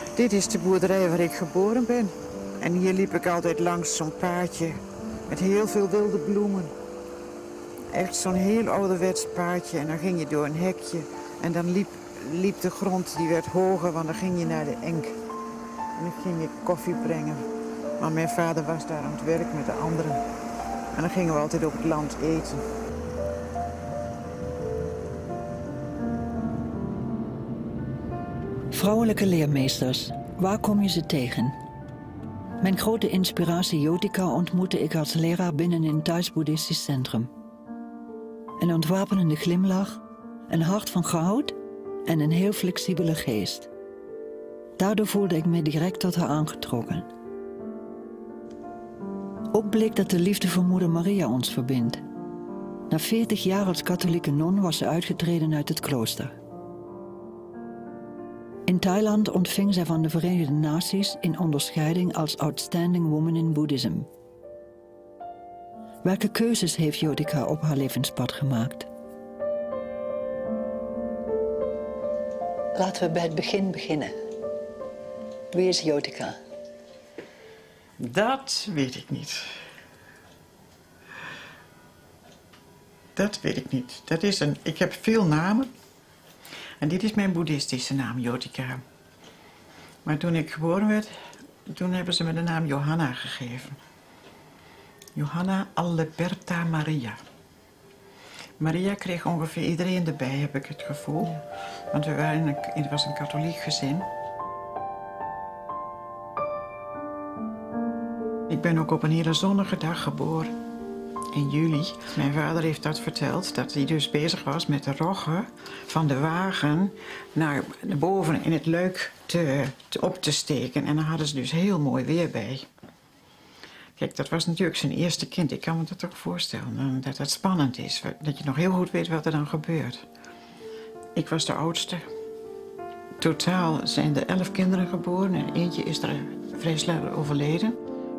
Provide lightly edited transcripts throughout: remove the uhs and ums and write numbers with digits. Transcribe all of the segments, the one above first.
Dit is de boerderij waar ik geboren ben. En hier liep ik altijd langs zo'n paadje met heel veel wilde bloemen. Echt zo'n heel ouderwets paadje. En dan ging je door een hekje. En dan liep de grond, die werd hoger, want dan ging je naar de enk. En dan ging ik koffie brengen. Maar mijn vader was daar aan het werk met de anderen. En dan gingen we altijd op het land eten. Vrouwelijke leermeesters, waar kom je ze tegen? Mijn grote inspiratie Jyotika ontmoette ik als leraar binnen een Thais boeddhistisch centrum. Een ontwapenende glimlach, een hart van goud en een heel flexibele geest. Daardoor voelde ik me direct tot haar aangetrokken. Ook bleek dat de liefde voor moeder Maria ons verbindt. Na 40 jaar als katholieke non was ze uitgetreden uit het klooster. In Thailand ontving zij van de Verenigde Naties een onderscheiding als Outstanding Woman in Buddhism. Welke keuzes heeft Jyotika op haar levenspad gemaakt? Laten we bij het begin beginnen. Wie is Jyotika? Dat weet ik niet. Dat weet ik niet. Ik heb veel namen. En dit is mijn boeddhistische naam, Jyotika. Maar toen ik geboren werd, toen hebben ze me de naam Johanna gegeven. Johanna Alberta Maria. Maria kreeg ongeveer iedereen erbij, heb ik het gevoel. Ja. Want het was een katholiek gezin. Ik ben ook op een hele zonnige dag geboren. In juli. Mijn vader heeft dat verteld, dat hij dus bezig was met de roggen van de wagen naar boven in het luik op te steken. En dan hadden ze dus heel mooi weer bij. Kijk, dat was natuurlijk zijn eerste kind. Ik kan me dat toch voorstellen, dat het spannend is. Dat je nog heel goed weet wat er dan gebeurt. Ik was de oudste. Totaal zijn er 11 kinderen geboren en eentje is er vrij snel overleden.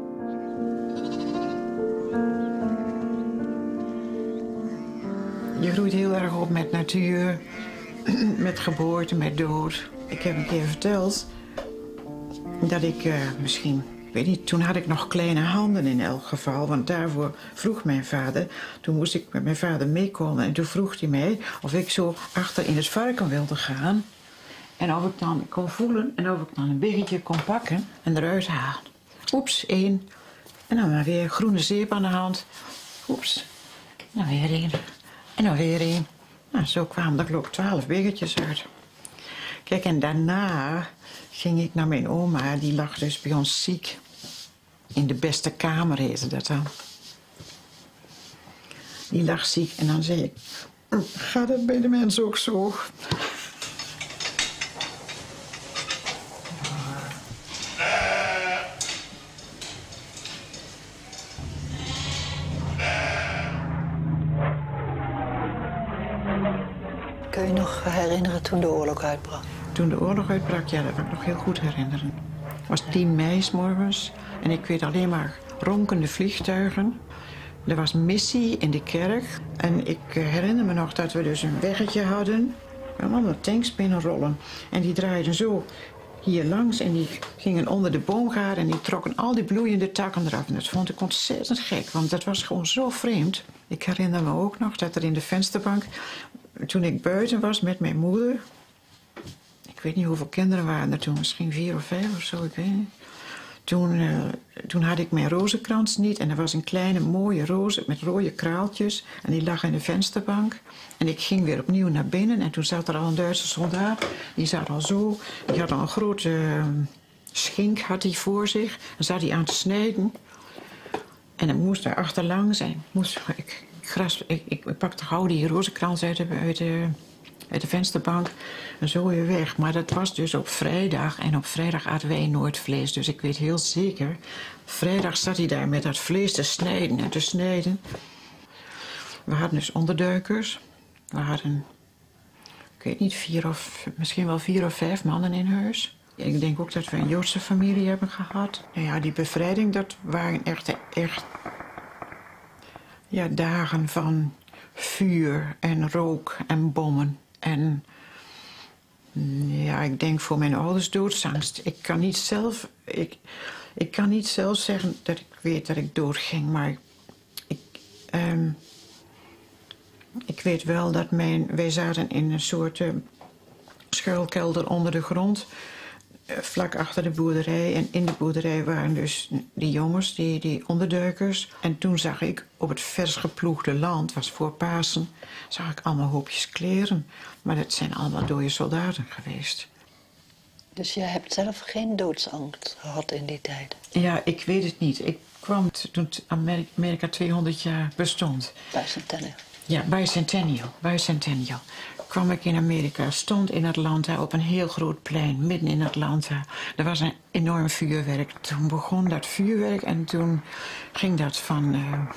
Je groeit heel erg op met natuur, met geboorte, met dood. Ik heb een keer verteld dat ik misschien, ik weet niet, toen had ik nog kleine handen in elk geval. Want daarvoor vroeg mijn vader, toen moest ik met mijn vader meekomen. En toen vroeg hij mij of ik zo achter in het varken wilde gaan. En of ik dan kon voelen en of ik dan een biggetje kon pakken en eruit halen. Oeps, 1. En dan maar weer groene zeep aan de hand. Oeps, dan weer 1. En dan weer 1. Nou, zo kwamen er geloof ik 12 biggetjes uit. Kijk, en daarna ging ik naar mijn oma. Die lag dus bij ons ziek. In de beste kamer heette dat dan. Die lag ziek en dan zei ik... Gaat het bij de mensen ook zo? Kun je nog herinneren toen de oorlog uitbrak? Toen de oorlog uitbrak, ja, dat kan ik nog heel goed herinneren. Het was 10 mei 's morgens en ik weet alleen maar ronkende vliegtuigen. Er was missie in de kerk en ik herinner me nog dat we dus een weggetje hadden. Er kwamen allemaal tanks binnenrollen en die draaiden zo hier langs en die gingen onder de boomgaard en die trokken al die bloeiende takken eraf. En dat vond ik ontzettend gek, want dat was gewoon zo vreemd. Ik herinner me ook nog dat er in de vensterbank, toen ik buiten was met mijn moeder... Ik weet niet hoeveel kinderen waren er toen, misschien 4 of 5 of zo, ik weet niet. Toen had ik mijn rozenkrans niet en er was een kleine mooie roze met rode kraaltjes. En die lag in de vensterbank. En ik ging weer opnieuw naar binnen en toen zat er al een Duitse soldaat. Die zat al zo, die had al een grote schink had hij voor zich. En zat hij aan te snijden. En dan moest daar achterlangs zijn. Ik pakte gauw die rozenkrans uit de vensterbank en zo weer weg. Maar dat was dus op vrijdag en op vrijdag aten wij nooit vlees. Dus ik weet heel zeker, vrijdag zat hij daar met dat vlees te snijden en te snijden. We hadden dus onderduikers. We hadden, ik weet niet, misschien wel 4 of 5 mannen in huis. Ik denk ook dat we een Joodse familie hebben gehad. Nou ja, die bevrijding, dat waren echt ja, dagen van vuur en rook en bommen. En Ja, ik denk voor mijn ouders doodsangst. Ik kan niet zelf zeggen dat ik weet dat ik doodging, maar ik weet wel dat wij zaten in een soort schuilkelder onder de grond, vlak achter de boerderij. En in de boerderij waren dus die jongens, die onderduikers. En toen zag ik op het vers geploegde land, was voor Pasen, zag ik allemaal hoopjes kleren. Maar dat zijn allemaal dode soldaten geweest. Dus je hebt zelf geen doodsangst gehad in die tijd? Ja, ik weet het niet. Ik kwam toen Amerika 200 jaar bestond. Bicentennial. Ja, bicentennial. Kwam ik in Amerika, stond in Atlanta op een heel groot plein, midden in Atlanta. Er was een enorm vuurwerk. Toen begon dat vuurwerk en toen ging dat van...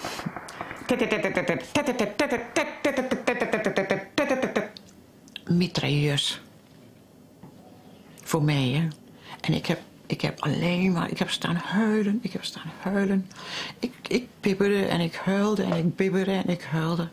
mitrailleurs. Voor mij, hè. En ik heb staan huilen. Ik bibberde en ik huilde en ik bibberde en ik huilde.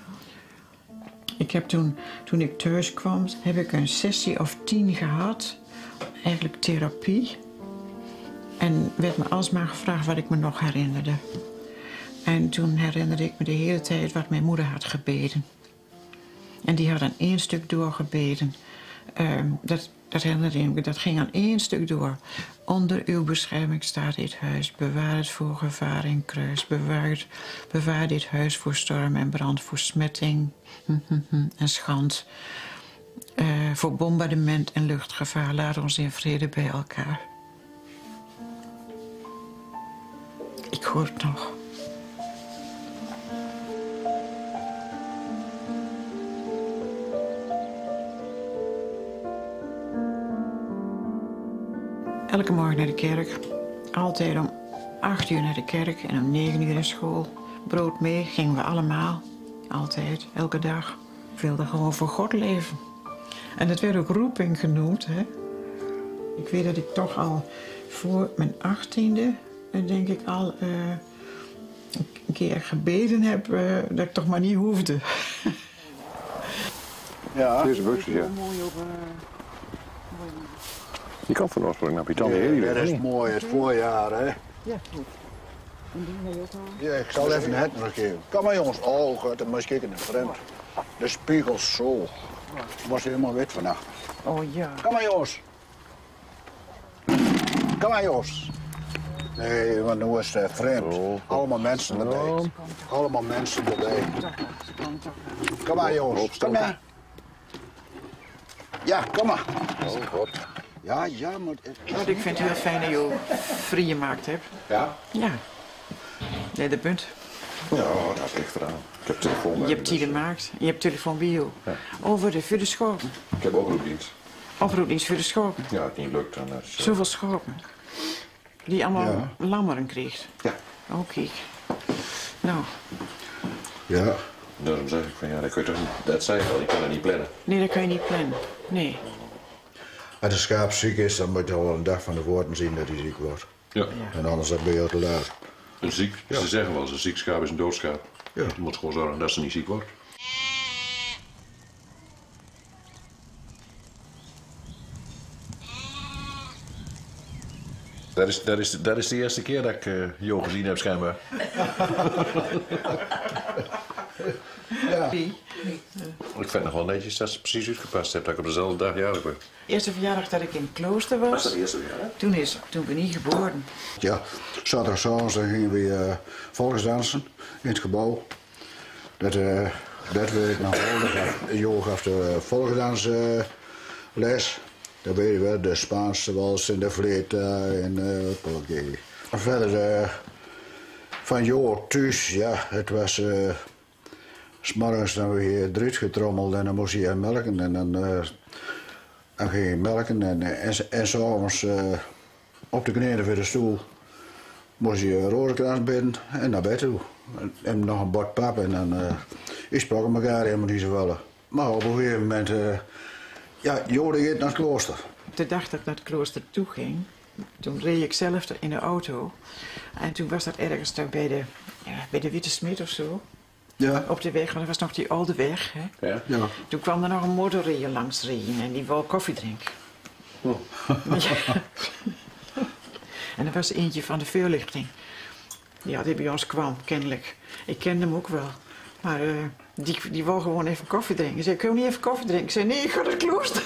Ik heb toen ik thuis kwam, heb ik een sessie of 10 gehad. Eigenlijk therapie. En werd me alsmaar gevraagd wat ik me nog herinnerde. En toen herinnerde ik me de hele tijd wat mijn moeder had gebeden. En die had aan 1 stuk doorgebeden. Dat herinnerde ik me, dat ging aan 1 stuk door. Onder uw bescherming staat dit huis. Bewaar het voor gevaar en kruis. Bewaar dit huis voor storm en brand, voor smetting en schand. Voor bombardement en luchtgevaar. Laat ons in vrede bij elkaar. Ik hoor het nog. Elke morgen naar de kerk. Altijd om 8 uur naar de kerk en om 9 uur naar school. Brood mee, gingen we allemaal. Altijd, elke dag. Ik wilde gewoon voor God leven. En dat werd ook roeping genoemd, hè. Ik weet dat ik toch al voor mijn 18e, denk ik al, een keer gebeden heb dat ik toch maar niet hoefde. Ja. Deze buksjes, ja. Je kan van oorsprong naar Pitan. Dat is mooi, het voorjaar, hè? Ja, goed. En die ga je ook al? Ja, ik zal even het nog geven. Kom maar jongens, oh god, dan moet je kijken naar vreemd. De spiegel zo. Was helemaal wit vannacht. Oh ja. Kom maar jongens. Kom maar jongens. Nee, want nu is het vreemd. Allemaal mensen erbij. Allemaal mensen erbij. Kom maar jongens, kom maar. Ja, kom maar. Oh god. Ja, maar... Wat ik vind het heel fijn dat je vrije markt hebt. Ja? Ja. Nee, dat punt. Ja, dat ligt eraan. Ik heb telefoon. Je hebt die de markt, je hebt telefoon bio. Ja. Over de schopen. Ik heb oproepdienst. Oproepdienst voor de schopen. Ja, het niet lukt dan. Zoveel schopen. Die allemaal lammeren kreeg. Ja. Oh, kijk. Nou. Ja. Daarom zeg ik van ja, dat kun je toch niet. Dat zei ik al, je kan dat niet plannen. Nee, dat kan je niet plannen. Nee. Als een schaap ziek is, dan moet je al een dag van tevoren zien dat hij ziek wordt. Ja. En anders ben je al te laat. Een ziek, ze zeggen wel eens, een ziek schaap is een doodschaap. Ja. Je moet gewoon zorgen dat ze niet ziek wordt. Dat is de eerste keer dat ik Jo gezien heb, schijnbaar. Ja. Ik vind het nog wel netjes dat ze precies uitgepast heeft dat ik op dezelfde dag jarig ben. Eerste verjaardag dat ik in het klooster was. Was dat de eerste verjaardag? Toen ben ik geboren. Ja, zaterdagavond gingen we volksdansen in het gebouw. Dat weet ik nog wel. Jo gaf de volksdansles. Daar weet je wel, de Spaanse wals en de vleeta en wat. Verder van Jo thuis, ja, het was... 's morgens dan weer eruit getrommeld en dan moest hij melken en dan ging hij melken en 's avonds op de knieën voor de stoel moest hij een rozenkrans bidden en naar bed toe. En nog een bord pap en dan ik sprak elkaar helemaal niet zo wel. Maar op een gegeven moment, Jode ging naar het klooster. De dag dat ik naar het klooster toe ging, toen reed ik zelf in de auto. En toen was dat ergens daar bij de Witte Smit of zo. Ja. Op de weg, want dat was nog die oude weg. Hè. Ja? Ja. Toen kwam er nog een motorrijder langs rijden en die wou koffie drinken. Ja. En er was eentje van de voorlichting. Ja, die bij ons kwam, kennelijk. Ik kende hem ook wel. Maar die wou gewoon even koffie drinken. Ik zei, kun je niet even koffie drinken? Ik zei, nee, ik ga naar het klooster.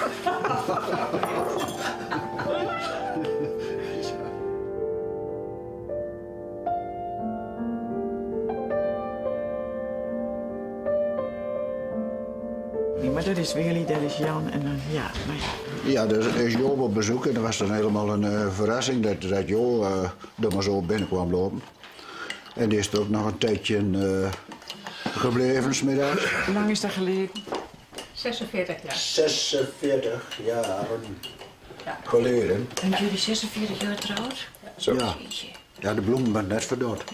Maar dat is Willy, dat is Jan en dan, ja, nou ja. Ja, er is Joop op bezoek en dat was dan helemaal een verrassing dat Jo er maar zo binnen kwam lopen. En die is er ook nog een tijdje gebleven, 's middags. Hoe lang is dat geleden? 46 jaar. 46 jaar Ja. geleden. En jullie 46 jaar getrouwd? Zo. Ja. Ja, de bloemen waren net verdord.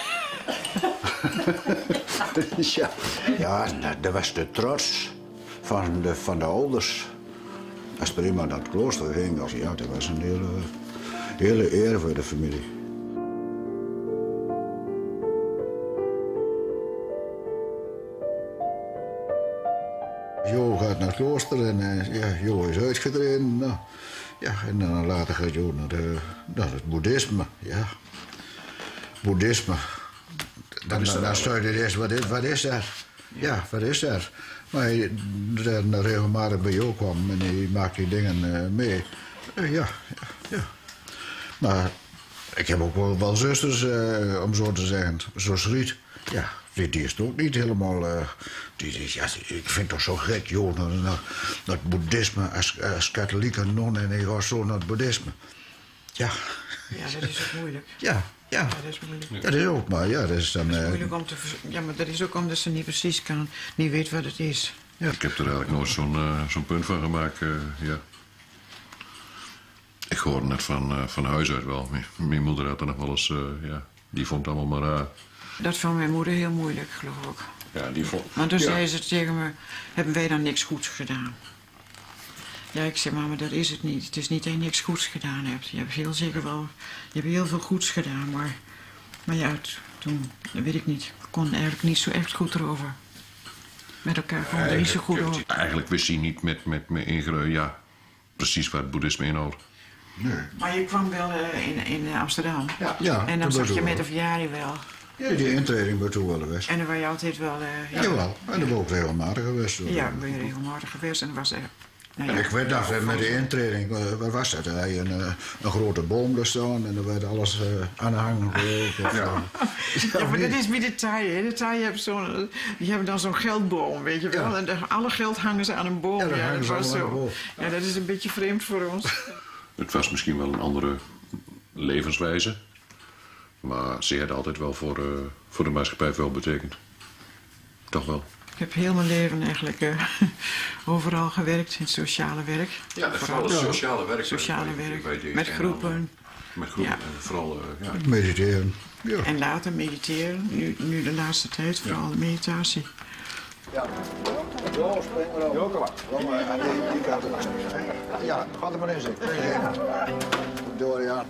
Ja, ja, dat was de trots van de ouders. Als er iemand naar het klooster ging, ja, dat was een hele eer voor de familie. Jo gaat naar het klooster en ja, Jo is uitgetreden. Nou, ja, en dan later gaat Jo naar het boeddhisme. Ja. Boeddhisme. Dan stel je eerst, wat is dat? Ja, wat is dat? Maar hij dan regelmatig bij Jo kwam en hij maakt die dingen mee. Ja. Maar ik heb ook wel zusters, om zo te zeggen, zoals Riet. Ja, die is het ook niet helemaal. Ja, ik vind het toch zo gek, joh, naar het boeddhisme als katholieke non en ik ga zo naar het boeddhisme. Ja. Ja, dat is ook moeilijk. Ja. Dat is moeilijk. Dat is ook, maar ja, dat is dan. Dat is moeilijk om te ja, maar dat is ook omdat ze niet precies niet weet wat het is. Ja. Ik heb er eigenlijk nooit zo'n punt van gemaakt, ja. Ik hoorde net van huis uit wel. Mijn moeder had er nog wel eens, ja, die vond het allemaal maar raar. Dat vond mijn moeder heel moeilijk, geloof ik. Ja, die vond... Maar toen ja. zei ze tegen me, hebben wij dan niks goeds gedaan? Ja, ik zei, mama, dat is het niet. Het is niet dat je niks goeds gedaan hebt. Je hebt heel zeker wel, je hebt heel veel goeds gedaan, maar ja, toen, dat weet ik niet. Ik kon eigenlijk niet zo echt goed erover. Met elkaar kon er niet zo goed over. Eigenlijk wist hij niet met me ingeren, ja, precies wat het boeddhisme inhoudt. Nee. Maar je kwam wel in Amsterdam. Ja, En dan dat zag was je wel. met de verjaring wel. Ja, die intreding werd toen wel geweest. En dan was je altijd wel... Jawel, en dat was ook regelmatig geweest. Ja, ben je regelmatig geweest en dan was er... Nou En ja, ik weet nog, met de intreding, wat was dat? Er had een grote boom er staan en er werd alles aan de hang gelopen. ja, maar dat is bij de taaien. Hè. De taaien die hebben dan zo'n geldboom, weet je wel. Ja. En alle geld hangen ze aan een boom. Ja, dan hangen dat ze was allemaal aan zo. een boom. Ja, dat is een beetje vreemd voor ons. Het was misschien wel een andere levenswijze. Maar ze had altijd wel voor de maatschappij veel betekend. Toch wel. Ik heb heel mijn leven eigenlijk overal gewerkt in het sociale werk. Ja, vooral het sociale werk. Sociale werk, met groepen. Met groepen Ja. en vooral, ja. Mediteren. Ja. En later mediteren. Nu de laatste tijd, vooral de meditatie. Ja. Jo, spring maar op. Jo, kom maar. Kom maar, die kant op. Ja, ga er maar in zitten. Dorian.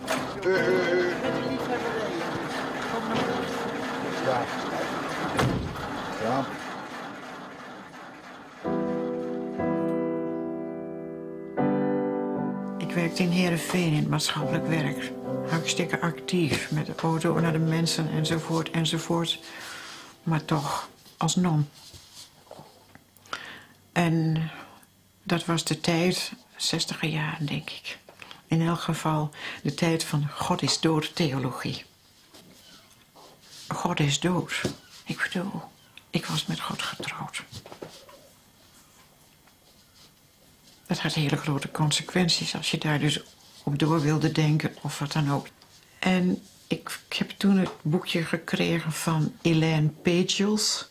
Ja. Ja. Ik werkte in Heerenveen in het maatschappelijk werk. Hartstikke actief met de auto naar de mensen enzovoort. Maar toch als non. En dat was de tijd, 60er jaren denk ik. In elk geval de tijd van God is dood theologie. God is dood. Ik bedoel, ik was met God getrouwd. Dat had hele grote consequenties als je daar dus op door wilde denken of wat dan ook. En ik heb toen het boekje gekregen van Elaine Pagels.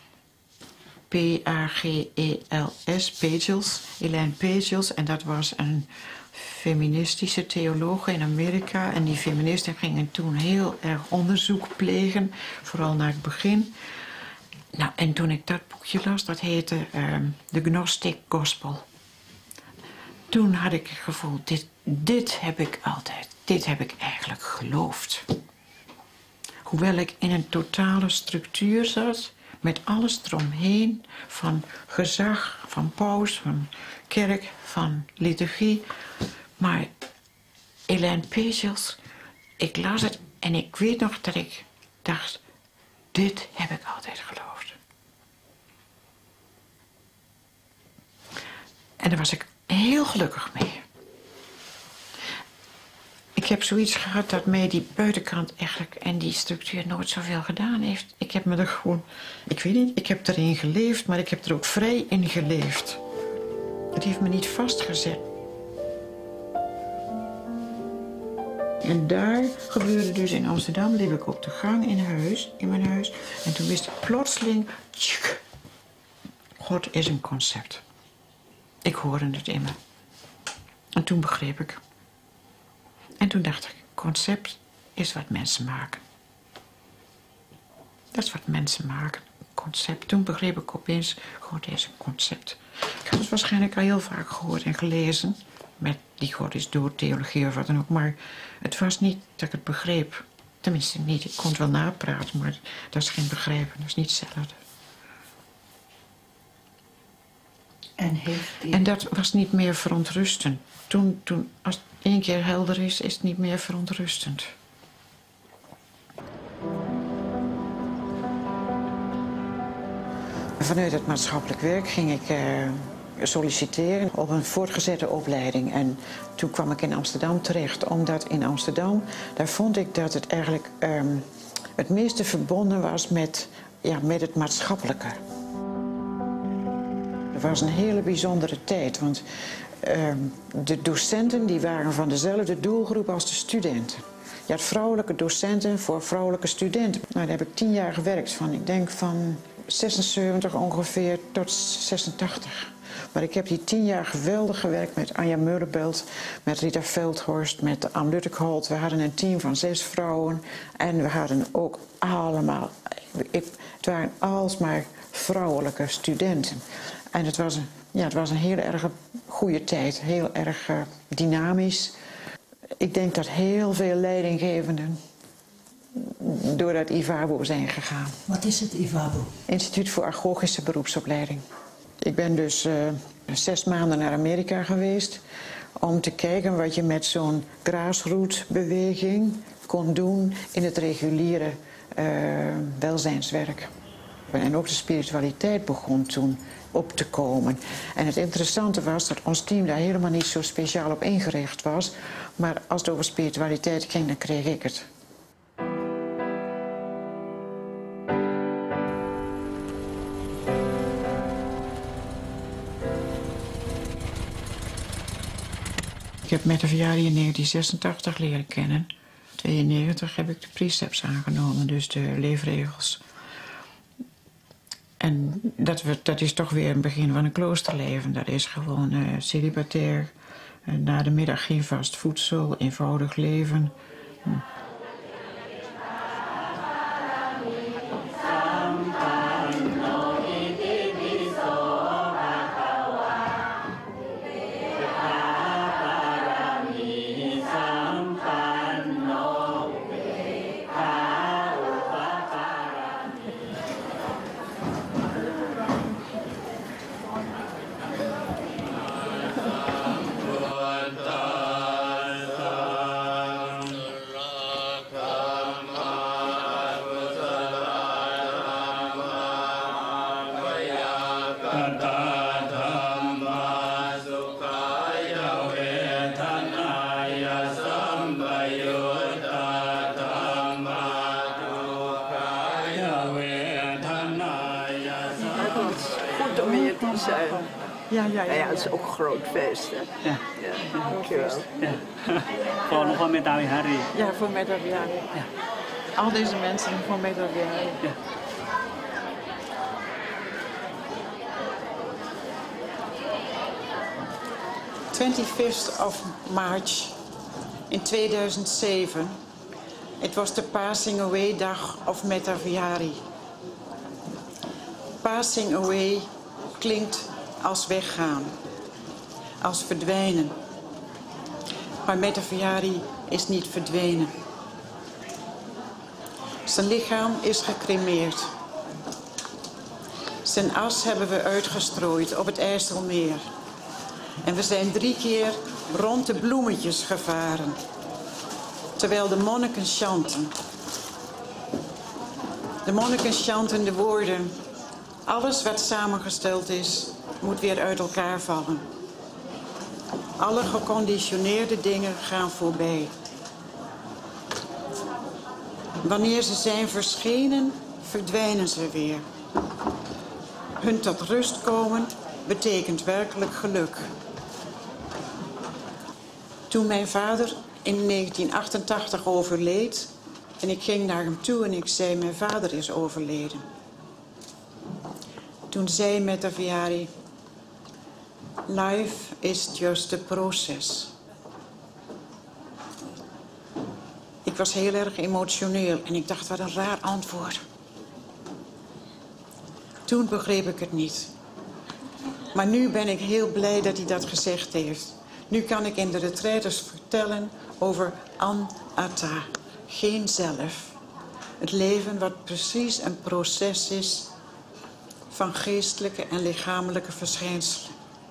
P-A-G-E-L-S, Pagels. Elaine Pagels. En dat was een feministische theologe in Amerika. En die feministen gingen toen heel erg onderzoek plegen. Vooral naar het begin. Nou, en toen ik dat boekje las, dat heette The Gnostic Gospel. Toen had ik het gevoel, dit heb ik altijd, dit heb ik eigenlijk geloofd. Hoewel ik in een totale structuur zat, Met alles eromheen, van gezag, van paus, van kerk, van liturgie. Maar Elaine Pagels, ik las het en ik weet nog dat ik dacht, dit heb ik altijd geloofd. En daar was ik heel gelukkig mee. Ik heb zoiets gehad dat mij die buitenkant eigenlijk en die structuur nooit zoveel gedaan heeft. Ik heb me er gewoon, ik weet niet, ik heb erin geleefd, maar ik heb er ook vrij in geleefd. Het heeft me niet vastgezet. En daar gebeurde dus in Amsterdam, liep ik op de gang in mijn huis. En toen wist ik plotseling, tjuk, God is een concept. Ik hoorde het in me. En toen begreep ik. En toen dacht ik, concept is wat mensen maken. Dat is wat mensen maken, concept. Toen begreep ik opeens, God is een concept. Ik had het waarschijnlijk al heel vaak gehoord en gelezen. Met die God is dood, theologie of wat dan ook. Maar het was niet dat ik het begreep. Tenminste niet, ik kon het wel napraten, maar dat is geen begrijpen. Dat is niet hetzelfde. En dat was niet meer verontrustend. Toen, als het 1 keer helder is het niet meer verontrustend. Vanuit het maatschappelijk werk ging ik solliciteren op een voortgezette opleiding. En toen kwam ik in Amsterdam terecht, omdat in Amsterdam, daar vond ik dat het eigenlijk het meeste verbonden was met het maatschappelijke. Het was een hele bijzondere tijd, want de docenten die waren van dezelfde doelgroep als de studenten. Je had vrouwelijke docenten voor vrouwelijke studenten. Nou, daar heb ik 10 jaar gewerkt, ik denk van 76 ongeveer tot 86. Maar ik heb die 10 jaar geweldig gewerkt met Anja Meulenbelt, met Rita Veldhorst, met Anne Luttekholt. We hadden een team van 6 vrouwen en we hadden ook allemaal, het waren alsmaar vrouwelijke studenten. En het was een heel erg goede tijd, heel erg dynamisch. Ik denk dat heel veel leidinggevenden door dat IVABO zijn gegaan. Wat is het IVABO? Instituut voor Agogische Beroepsopleiding. Ik ben dus 6 maanden naar Amerika geweest om te kijken wat je met zo'n grassroots-beweging kon doen in het reguliere welzijnswerk. En ook de spiritualiteit begon toen op te komen. En het interessante was dat ons team daar helemaal niet zo speciaal op ingericht was. Maar als het over spiritualiteit ging, dan kreeg ik het. Ik heb Mette Viari in 1986 leren kennen. In 1992 heb ik de precepts aangenomen, dus de leefregels. En dat is toch weer een begin van een kloosterleven. Dat is gewoon celibatair, na de middag geen vast voedsel, eenvoudig leven. Goed om hier te zijn. Ja, Het is ook een groot feest, hè? Ja. Dankjewel. Ja. Voor Metta Viari. Ja, voor Metta Viari. Ja. Al deze mensen voor Metta Viari. Ja. of March in 2007. Het was de Passing Away dag of Metta Viari. Passing away klinkt als weggaan, als verdwijnen. Maar Metta Viari is niet verdwenen. Zijn lichaam is gecremeerd. Zijn as hebben we uitgestrooid op het IJsselmeer. En we zijn 3 keer rond de bloemetjes gevaren. Terwijl de monniken chanten. De monniken chanten de woorden. Alles wat samengesteld is, moet weer uit elkaar vallen. Alle geconditioneerde dingen gaan voorbij. Wanneer ze zijn verschenen, verdwijnen ze weer. Hun tot rust komen betekent werkelijk geluk. Toen mijn vader in 1988 overleed en ik ging naar hem toe en ik zei, mijn vader is overleden. Toen zei Metaviari, life is just a process. Ik was heel erg emotioneel en ik dacht, wat een raar antwoord. Toen begreep ik het niet. Maar nu ben ik heel blij dat hij dat gezegd heeft. Nu kan ik in de retraites vertellen over anatta, geen zelf. Het leven wat precies een proces is van geestelijke en lichamelijke verschijnselen.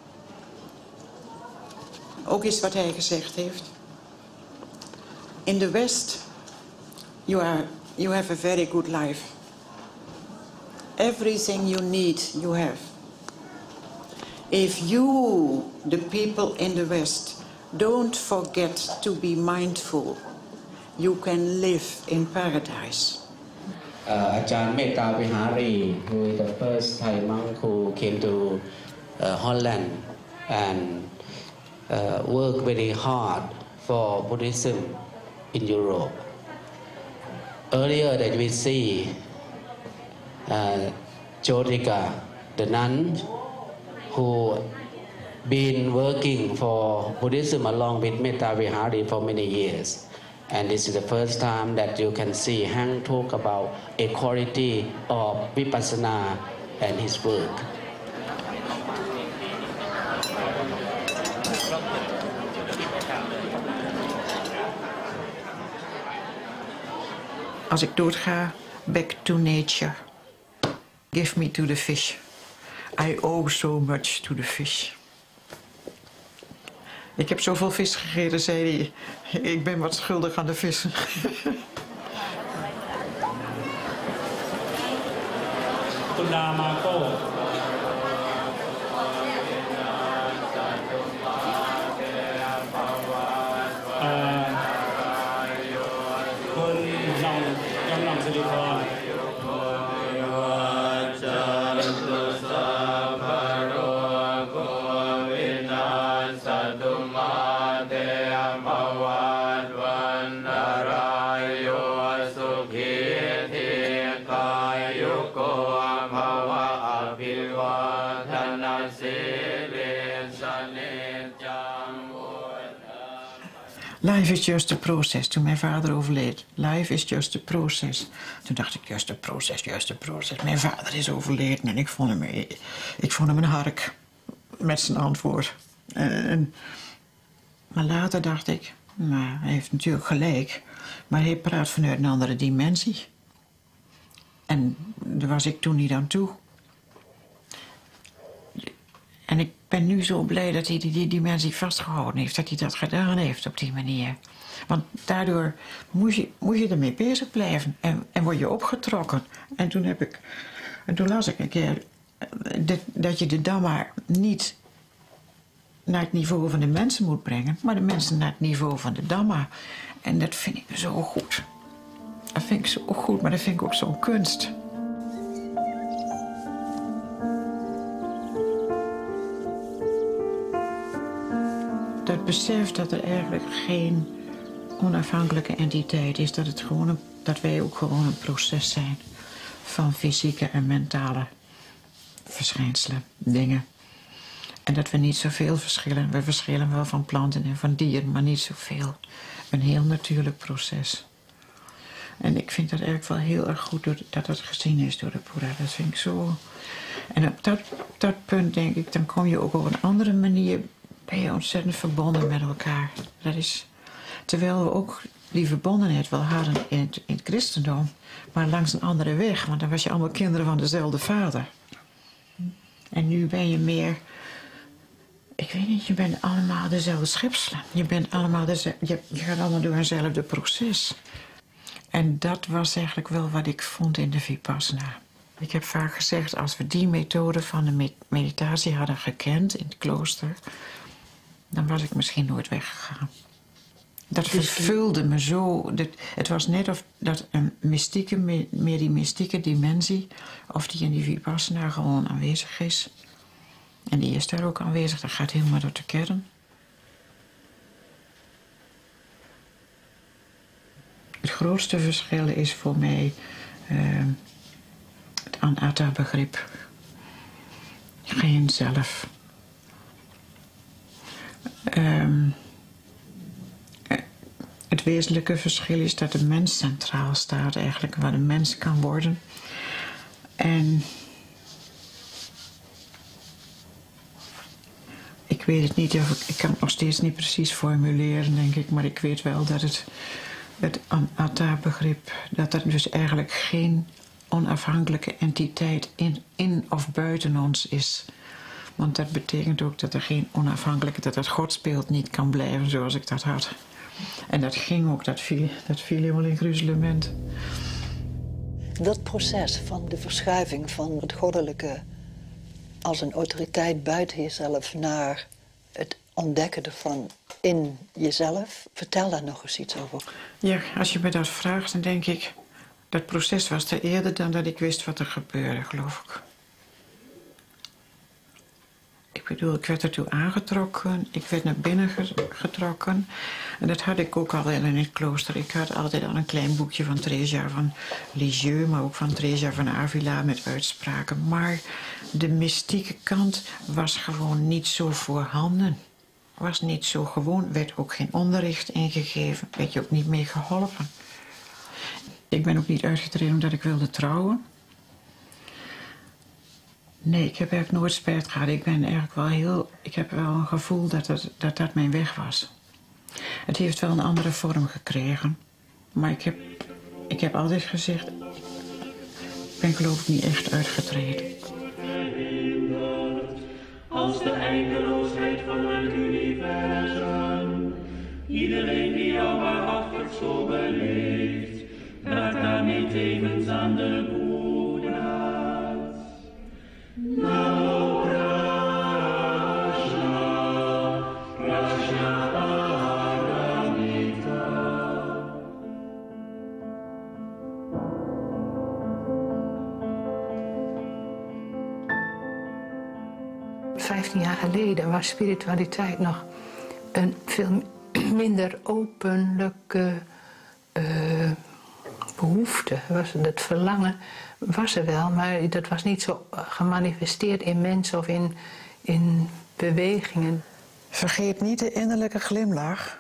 Ook iets wat hij gezegd heeft. In the West, you have a very good life. Everything you need, you have. If you, the people in the West, don't forget to be mindful, you can live in paradise. Ajahn Metta Vihari, who is the first Thai monk who came to Holland and worked very hard for Buddhism in Europe. Earlier that we see Jyotika, the nun, who been working for Buddhism along with Metta Vihari for many years. And this is the first time that you can see Hang talk about equality of Vipassana and his work. Als ik doodga, back to nature. Give me to the fish. I owe so much to the fish. Ik heb zoveel vis gegeten, zei hij. Ik ben wat schuldig aan de vissen. Life is just a process. Toen mijn vader overleed. Life is just a process. Toen dacht ik, just a process, just a process. Mijn vader is overleden en ik vond hem een hark met zijn antwoord. Maar later dacht ik, nou, hij heeft natuurlijk gelijk. Maar hij praat vanuit een andere dimensie. En daar was ik toen niet aan toe. En ik ben nu zo blij dat hij die dimensie vastgehouden heeft. Dat hij dat gedaan heeft op die manier. Want daardoor moet je ermee bezig blijven. En word je opgetrokken. En toen las ik een keer dat je de Dhamma niet naar het niveau van de mensen moet brengen. Maar de mensen naar het niveau van de Dhamma. En dat vind ik zo goed. Dat vind ik zo goed, maar dat vind ik ook zo'n kunst. Dat besef dat er eigenlijk geen onafhankelijke entiteit is. Dat wij ook gewoon een proces zijn van fysieke en mentale verschijnselen, dingen. En dat we niet zoveel verschillen. We verschillen wel van planten en van dieren, maar niet zoveel. Een heel natuurlijk proces. En ik vind dat eigenlijk wel heel erg goed dat dat gezien is door de Boeddha. Dat vind ik zo. En op dat punt denk ik, dan kom je ook op een andere manier, ben je ontzettend verbonden met elkaar. Dat is, terwijl we ook die verbondenheid wel hadden in het christendom, maar langs een andere weg. Want dan was je allemaal kinderen van dezelfde vader. En nu ben je meer... Ik weet niet, je bent allemaal dezelfde schepselen. Je bent allemaal je gaat allemaal door eenzelfde proces. En dat was eigenlijk wel wat ik vond in de Vipassana. Ik heb vaak gezegd, als we die methode van de meditatie hadden gekend in het klooster, dan was ik misschien nooit weggegaan. Dat vervulde me zo. Het was net of dat een mystieke, meer die mystieke dimensie, of die in die Vipassana gewoon aanwezig is. En die is daar ook aanwezig, dat gaat helemaal door de kern. Het grootste verschil is voor mij het anatta-begrip. Geen zelf. Het wezenlijke verschil is dat de mens centraal staat, eigenlijk waar de mens kan worden. En ik weet het niet, ik kan het nog steeds niet precies formuleren, denk ik, maar ik weet wel dat het anatta-begrip, dat er dus eigenlijk geen onafhankelijke entiteit in of buiten ons is. Want dat betekent ook dat er geen onafhankelijke, dat het godsbeeld niet kan blijven zoals ik dat had. En dat ging ook, dat viel helemaal in gruzelement. Dat proces van de verschuiving van het goddelijke als een autoriteit buiten jezelf naar het ontdekken ervan in jezelf, vertel daar nog eens iets over. Ja, als je me dat vraagt, dan denk ik, dat proces was er eerder dan dat ik wist wat er gebeurde, geloof ik. Ik bedoel, ik werd ertoe aangetrokken, ik werd naar binnen getrokken. En dat had ik ook al in het klooster. Ik had altijd al een klein boekje van Theresia van Lisieux, maar ook van Theresia van Avila met uitspraken. Maar de mystieke kant was gewoon niet zo voorhanden. Was niet zo gewoon, werd ook geen onderricht ingegeven, werd je ook niet mee geholpen. Ik ben ook niet uitgetreden omdat ik wilde trouwen. Nee, ik heb eigenlijk nooit spijt gehad. Ik heb wel een gevoel dat mijn weg was. Het heeft wel een andere vorm gekregen. Maar ik heb altijd gezegd, ik ben geloof ik niet echt uitgetreden. Als de eindeloosheid van het universum. Iedereen die jou waarachtig zo beleeft, raakt daarmee tevens aan de Boeddha's. Namo Krishna, Krishna Paramita. 15 jaar geleden was spiritualiteit nog een veel minder openlijke behoefte. Het verlangen was er wel, maar dat was niet zo gemanifesteerd in mensen of in bewegingen. Vergeet niet de innerlijke glimlach.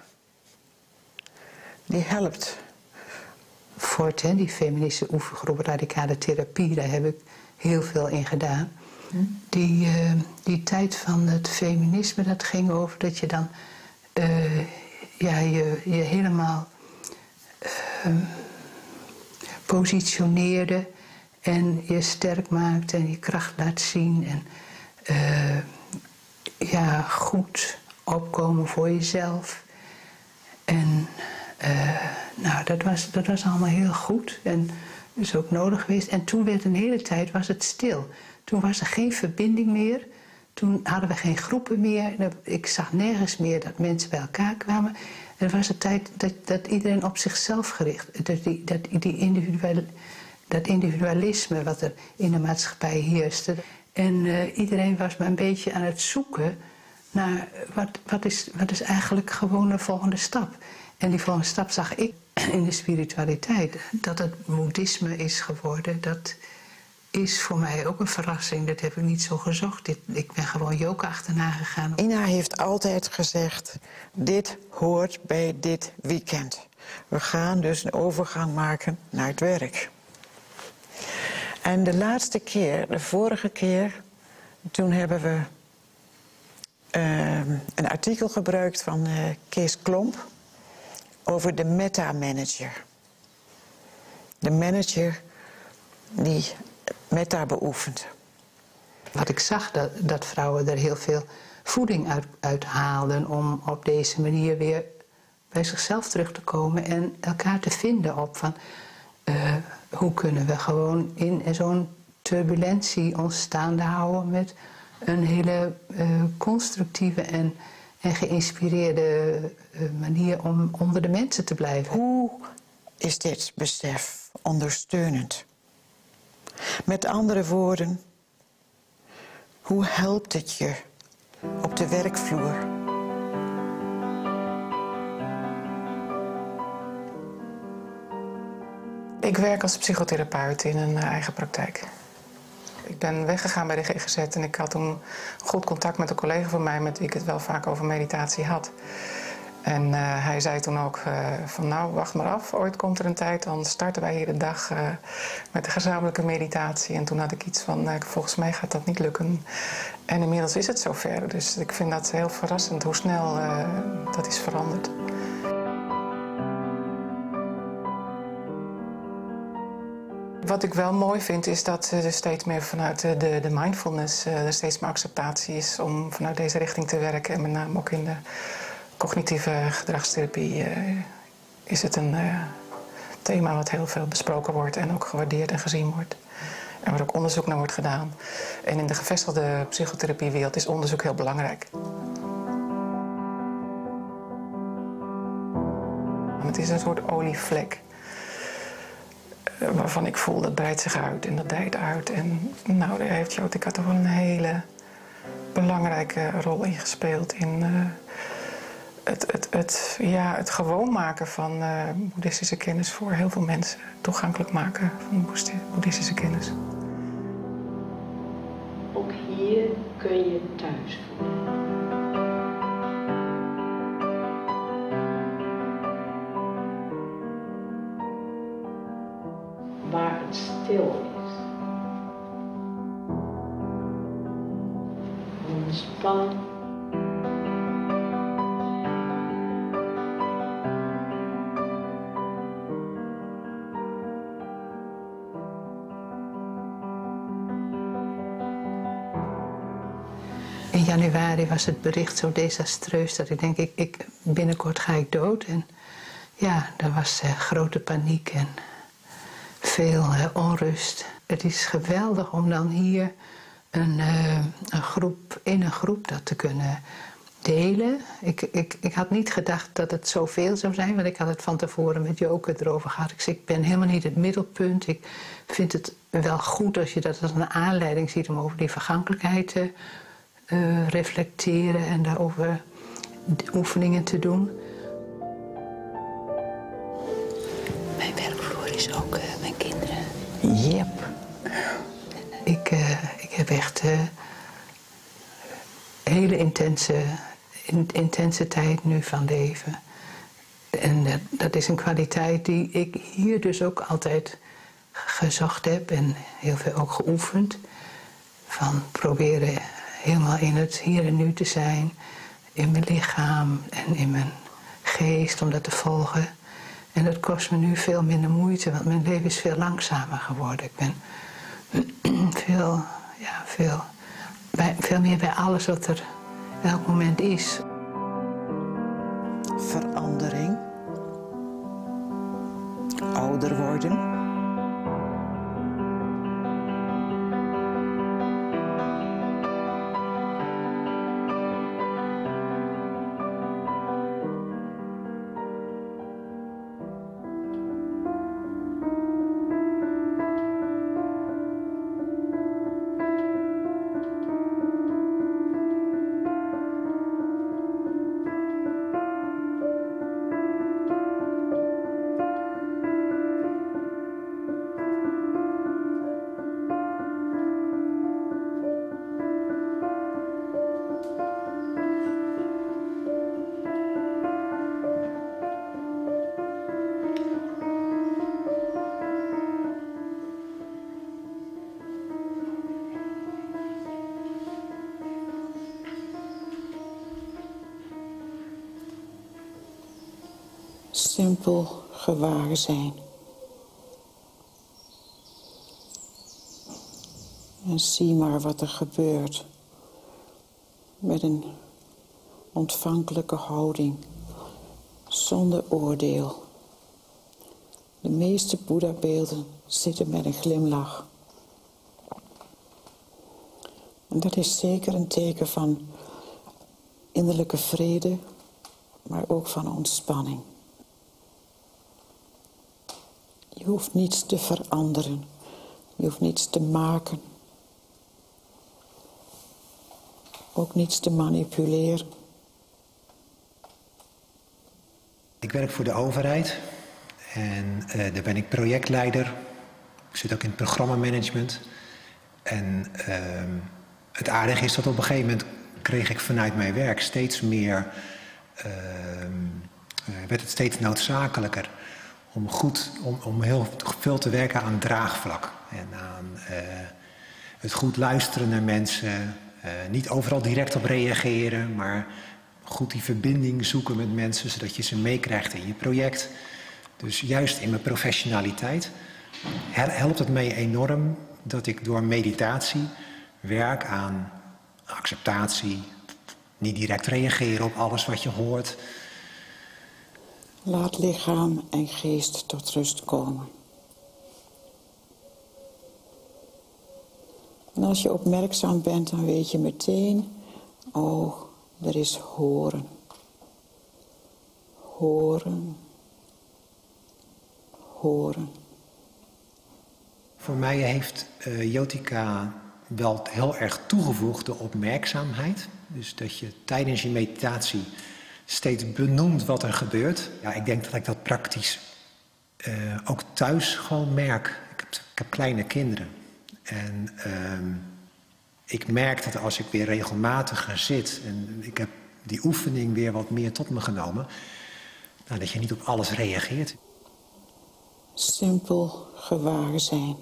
Die helpt. Voort, die feministische oefengroep radicale therapie, daar heb ik heel veel in gedaan. Die tijd van het feminisme, dat ging over dat je dan je helemaal positioneerde en je sterk maakt en je kracht laat zien en goed opkomen voor jezelf. En dat was allemaal heel goed en is ook nodig geweest. En toen werd een hele tijd was het stil. Toen was er geen verbinding meer. Toen hadden we geen groepen meer. Ik zag nergens meer dat mensen bij elkaar kwamen. En er was een tijd dat iedereen op zichzelf gericht. Dat individualisme wat er in de maatschappij heerste. En iedereen was maar een beetje aan het zoeken naar wat is eigenlijk gewoon de volgende stap. En die volgende stap zag ik in de spiritualiteit. Dat het boeddhisme is geworden, dat is voor mij ook een verrassing. Dat heb ik niet zo gezocht. Ik ben gewoon yoga achterna gegaan. Ina heeft altijd gezegd, dit hoort bij dit weekend. We gaan dus een overgang maken naar het werk. En de vorige keer, toen hebben we een artikel gebruikt van Kees Klomp over de meta-manager. De manager die meta beoefent. Wat ik zag, dat vrouwen er heel veel voeding uit haalden om op deze manier weer bij zichzelf terug te komen en elkaar te vinden op van hoe kunnen we gewoon in zo'n turbulentie ons staande houden met een hele constructieve en geïnspireerde manier om onder de mensen te blijven. Hoe is dit besef ondersteunend? Met andere woorden, hoe helpt het je op de werkvloer? Ik werk als psychotherapeut in een eigen praktijk. Ik ben weggegaan bij de GGZ en ik had toen goed contact met een collega van mij met wie ik het wel vaak over meditatie had. En hij zei toen ook van nou, wacht maar af, ooit komt er een tijd, dan starten wij hier de dag met de gezamenlijke meditatie. En toen had ik iets van, volgens mij gaat dat niet lukken. En inmiddels is het zover, dus ik vind dat heel verrassend hoe snel dat is veranderd. Wat ik wel mooi vind is dat er steeds meer vanuit de mindfulness er steeds meer acceptatie is om vanuit deze richting te werken. En met name ook in de cognitieve gedragstherapie is het een thema wat heel veel besproken wordt en ook gewaardeerd en gezien wordt. En waar ook onderzoek naar wordt gedaan. En in de gevestigde psychotherapiewereld is onderzoek heel belangrijk. Het is een soort olievlek. Waarvan ik voel dat breidt zich uit en dat dijt uit. En nou, daar heeft Jyotika toch wel een hele belangrijke rol in gespeeld. In het gewoon maken van boeddhistische kennis voor heel veel mensen. Toegankelijk maken van boeddhistische kennis. Ook hier kun je thuis voelen. Waar het stil is. Ontspan. In januari was het bericht zo desastreus dat ik denk, binnenkort ga ik dood. En ja, er was grote paniek en veel onrust. Het is geweldig om dan hier in een groep dat te kunnen delen. Ik had niet gedacht dat het zoveel zou zijn, want ik had het van tevoren met Joke erover gehad. Ik zei, ik ben helemaal niet het middelpunt. Ik vind het wel goed als je dat als een aanleiding ziet om over die vergankelijkheid te reflecteren en daarover oefeningen te doen. Mijn werkvloer is ook mijn kinderen. Yep. Ik heb echt hele intense tijd nu van leven. En dat is een kwaliteit die ik hier dus ook altijd gezocht heb en heel veel ook geoefend. Van proberen helemaal in het hier en nu te zijn, in mijn lichaam en in mijn geest, om dat te volgen. En dat kost me nu veel minder moeite, want mijn leven is veel langzamer geworden. Ik ben veel meer bij alles wat er elk moment is. Verandering. Ouder worden. Simpel gewaar zijn. En zie maar wat er gebeurt. Met een ontvankelijke houding, zonder oordeel. De meeste Boeddha-beelden zitten met een glimlach. En dat is zeker een teken van innerlijke vrede, maar ook van ontspanning. Je hoeft niets te veranderen. Je hoeft niets te maken. Ook niets te manipuleren. Ik werk voor de overheid en daar ben ik projectleider. Ik zit ook in het programmamanagement. En het aardige is dat op een gegeven moment kreeg ik vanuit mijn werk steeds meer, werd het steeds noodzakelijker om heel veel te werken aan draagvlak. En aan het goed luisteren naar mensen, niet overal direct op reageren, maar goed die verbinding zoeken met mensen, zodat je ze meekrijgt in je project. Dus juist in mijn professionaliteit helpt het mij enorm dat ik door meditatie werk aan acceptatie, niet direct reageren op alles wat je hoort. Laat lichaam en geest tot rust komen. En als je opmerkzaam bent, dan weet je meteen, oh, er is horen. Horen. Horen. Voor mij heeft Yotika wel heel erg toegevoegd de opmerkzaamheid. Dus dat je tijdens je meditatie steeds benoemt wat er gebeurt. Ja, ik denk dat ik dat praktisch ook thuis gewoon merk. Ik heb kleine kinderen. En ik merk dat als ik weer regelmatiger zit en ik heb die oefening weer wat meer tot me genomen, nou, dat je niet op alles reageert. Simpel gewaar zijn.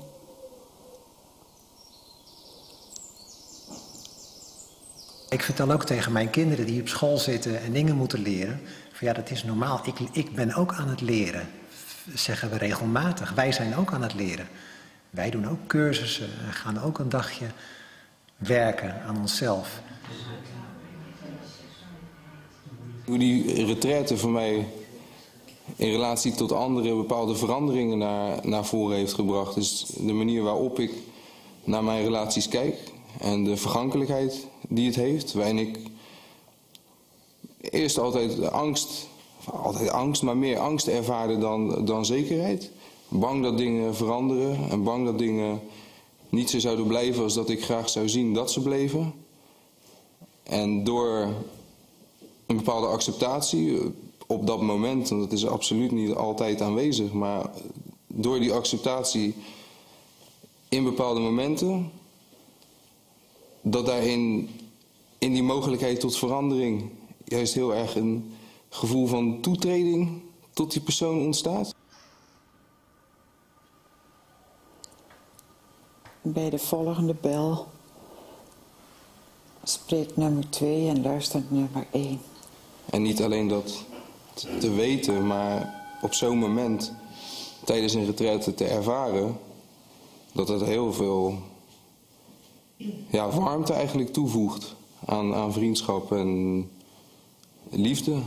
Ik vertel ook tegen mijn kinderen die op school zitten en dingen moeten leren, van ja, dat is normaal. Ik ben ook aan het leren, zeggen we regelmatig. Wij zijn ook aan het leren. Wij doen ook cursussen en gaan ook een dagje werken aan onszelf. Hoe die retraite voor mij in relatie tot anderen bepaalde veranderingen naar voren heeft gebracht. Dus de manier waarop ik naar mijn relaties kijk en de vergankelijkheid die het heeft. Waarin ik eerst altijd angst, maar meer angst ervaarde dan zekerheid. Bang dat dingen veranderen en bang dat dingen niet zo zouden blijven als dat ik graag zou zien dat ze bleven. En door een bepaalde acceptatie op dat moment, want dat is absoluut niet altijd aanwezig, maar door die acceptatie in bepaalde momenten, dat daarin in die mogelijkheid tot verandering juist heel erg een gevoel van toetreding tot die persoon ontstaat. Bij de volgende bel spreekt nummer 2 en luistert nummer 1. En niet alleen dat te weten, maar op zo'n moment tijdens een retraite te ervaren dat het heel veel warmte eigenlijk toevoegt aan vriendschap en liefde.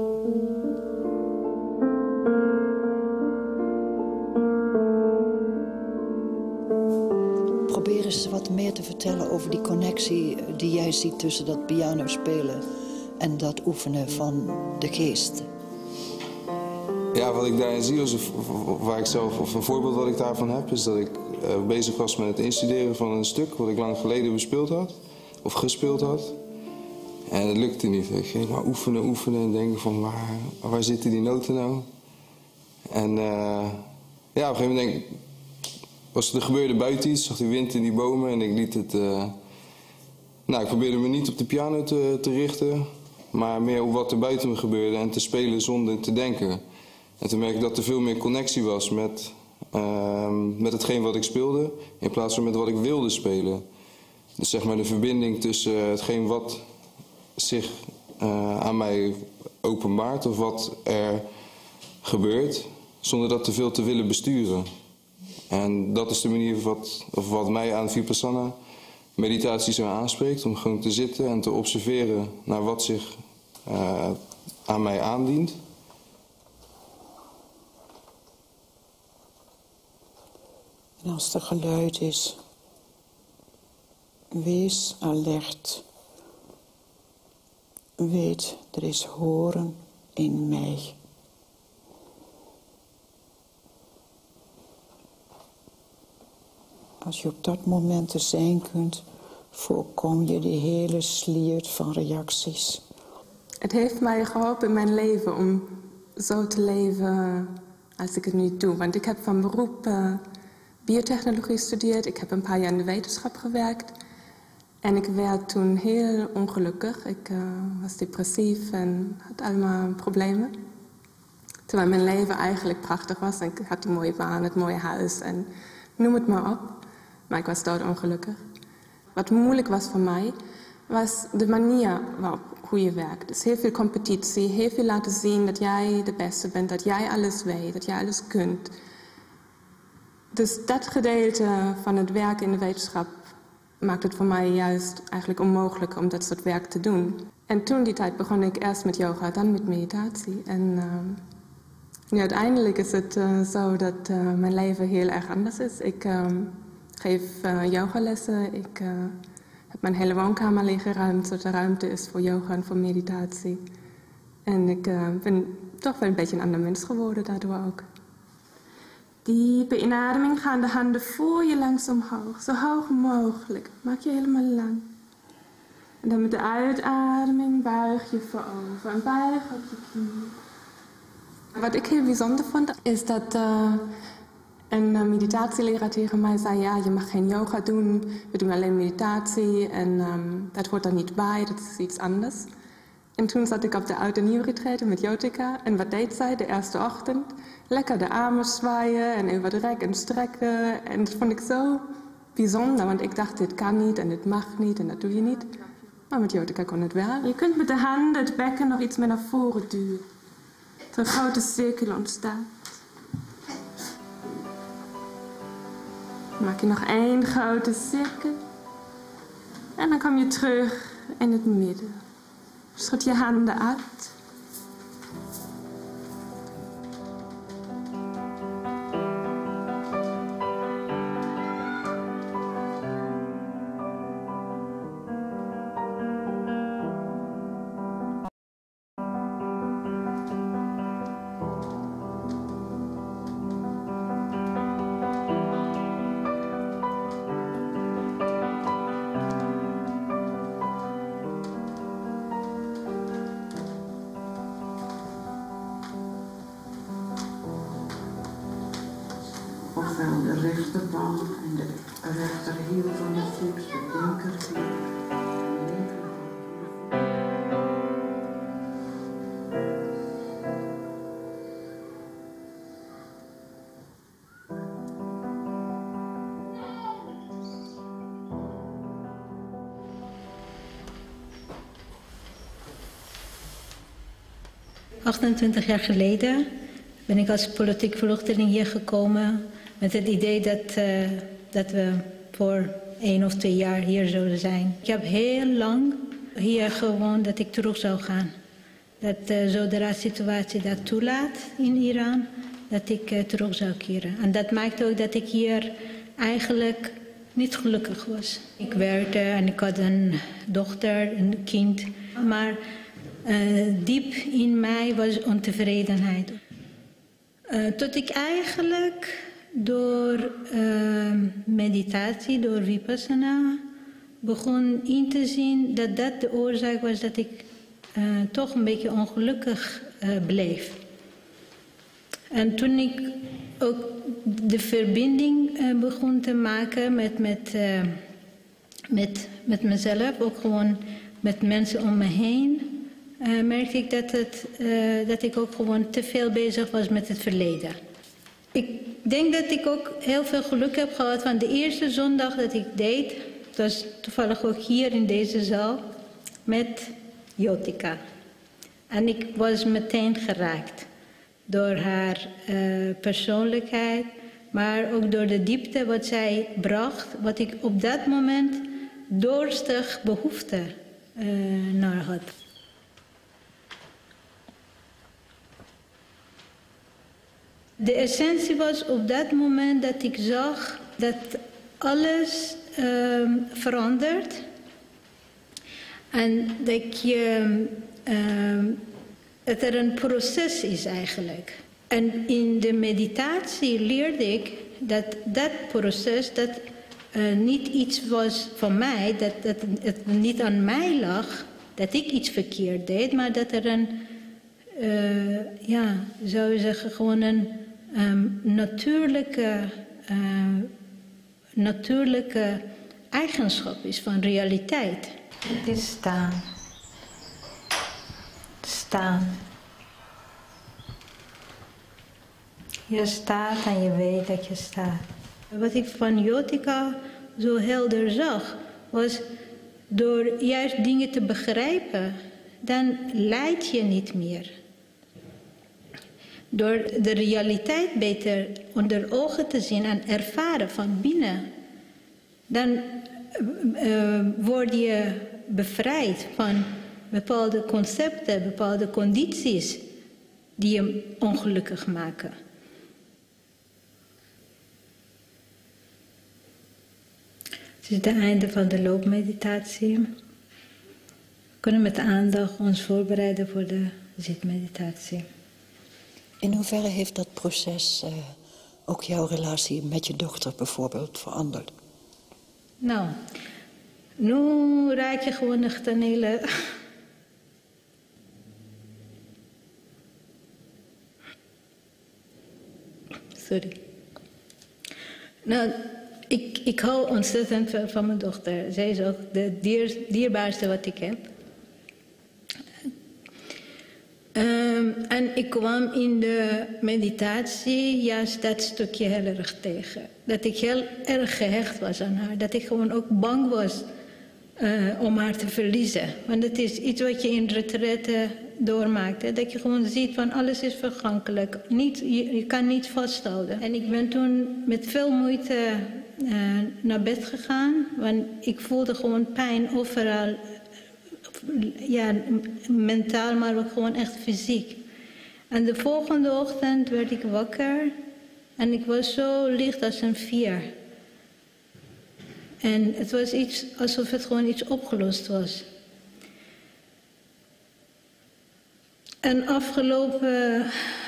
Probeer eens wat meer te vertellen over die connectie die jij ziet tussen dat piano spelen en dat oefenen van de geest. Ja, wat ik daarin zie, waar ik zelf, of een voorbeeld wat ik daarvan heb, is dat ik bezig was met het instuderen van een stuk wat ik lang geleden bespeeld had, of gespeeld had. En het lukte niet. Ik ging maar oefenen en denken van waar zitten die noten nou? En op een gegeven moment denk ik, er gebeurde buiten iets, zag die wind in die bomen en ik liet het... ik probeerde me niet op de piano te richten, maar meer op wat er buiten me gebeurde en te spelen zonder te denken. En toen merkte ik dat er veel meer connectie was met hetgeen wat ik speelde, in plaats van met wat ik wilde spelen. Dus zeg maar de verbinding tussen hetgeen wat zich aan mij openbaart of wat er gebeurt, zonder dat te veel te willen besturen. En dat is de manier wat mij aan Vipassana meditatie zo aanspreekt. Om gewoon te zitten en te observeren naar wat zich aan mij aandient. En als er geluid is, wees alert. Weet, er is horen in mij. Als je op dat moment te zijn kunt, voorkom je die hele sliert van reacties. Het heeft mij geholpen in mijn leven om zo te leven als ik het nu doe. Want ik heb van beroep biotechnologie gestudeerd. Ik heb een paar jaar in de wetenschap gewerkt. En ik werd toen heel ongelukkig. Ik was depressief en had allemaal problemen. Terwijl mijn leven eigenlijk prachtig was. En ik had die mooie baan, het mooie huis en noem het maar op. Maar ik was doodongelukkig. Wat moeilijk was voor mij, was de manier waarop hoe je werkt. Dus heel veel competitie, heel veel laten zien dat jij de beste bent, dat jij alles weet, dat jij alles kunt. Dus dat gedeelte van het werk in de wetenschap maakt het voor mij juist eigenlijk onmogelijk om dat soort werk te doen. En toen die tijd begon ik eerst met yoga, dan met meditatie. En nu uiteindelijk is het zo dat mijn leven heel erg anders is. Ik geef yogalessen, ik heb mijn hele woonkamer leeggeruimd, zodat er ruimte is voor yoga en voor meditatie. En ik ben toch wel een beetje een ander mens geworden daardoor ook. Diepe inademing, gaan de handen voor je langs omhoog, zo hoog mogelijk. Maak je helemaal lang. En dan met de uitademing buig je voorover en buig op je knieën. Wat ik heel bijzonder vond, is dat een meditatieleraar tegen mij zei, ja, je mag geen yoga doen, we doen alleen meditatie en dat hoort er niet bij, dat is iets anders. En toen zat ik op de Oud en Nieuw retraite met Jotica en wat deed zij de eerste ochtend? Lekker de armen zwaaien en over de rek en strekken. En dat vond ik zo bijzonder, want ik dacht, dit kan niet en dit mag niet en dat doe je niet. Maar met Jotica kon het wel. Je kunt met de handen het bekken nog iets meer naar voren duwen. Tot een grote cirkel ontstaat. Dan maak je nog één grote cirkel. En dan kom je terug in het midden. Schud je handen uit. Ofwel de rechterbalk en de rechterhiel van de voet, de linkerhiel. ...28 jaar geleden ben ik als politiek vluchteling hier gekomen met het idee dat we voor 1 of 2 jaar hier zouden zijn. Ik heb heel lang hier gewoond dat ik terug zou gaan. Dat zodra de situatie dat toelaat in Iran, dat ik terug zou keren. En dat maakte ook dat ik hier eigenlijk niet gelukkig was. Ik werkte en ik had een dochter, een kind. Maar diep in mij was ontevredenheid. Tot ik eigenlijk door meditatie, door Vipassana, begon in te zien dat dat de oorzaak was dat ik toch een beetje ongelukkig bleef. En toen ik ook de verbinding begon te maken met mezelf, ook gewoon met mensen om me heen, merkte ik dat ik ook gewoon te veel bezig was met het verleden. Ik denk dat ik ook heel veel geluk heb gehad van de eerste zondag dat ik deed. Het was toevallig ook hier in deze zaal met Jotica. En ik was meteen geraakt door haar persoonlijkheid, maar ook door de diepte wat zij bracht, wat ik op dat moment dorstig behoefte naar had. De essentie was op dat moment dat ik zag dat alles verandert. En dat het er een proces is eigenlijk. En in de meditatie leerde ik dat proces dat niet iets was van mij, dat het niet aan mij lag, dat ik iets verkeerd deed, maar dat er een, zou je zeggen, gewoon een natuurlijke eigenschap is van realiteit. Het is staan. Staan. Je staat en je weet dat je staat. Wat ik van Yotika zo helder zag, was door juist dingen te begrijpen, dan lijd je niet meer. Door de realiteit beter onder ogen te zien en ervaren van binnen, dan word je bevrijd van bepaalde concepten, bepaalde condities die je ongelukkig maken. Het is het einde van de loopmeditatie. We kunnen met aandacht ons voorbereiden voor de zitmeditatie. In hoeverre heeft dat proces ook jouw relatie met je dochter bijvoorbeeld veranderd? Nou, nu raak je gewoon echt een hele... Sorry. Nou, ik hou ontzettend veel van mijn dochter. Zij is ook het dierbaarste wat ik heb. En ik kwam in de meditatie juist dat stukje heel erg tegen. Dat ik heel erg gehecht was aan haar. Dat ik gewoon ook bang was om haar te verliezen. Want het is iets wat je in retraite doormaakt. Hè? Dat je gewoon ziet van alles is vergankelijk. Je kan niet vasthouden. En ik ben toen met veel moeite naar bed gegaan. Want ik voelde gewoon pijn overal. Ja, mentaal, maar ook gewoon echt fysiek. En de volgende ochtend werd ik wakker. En ik was zo licht als een vier. En het was iets alsof het gewoon iets opgelost was. En afgelopen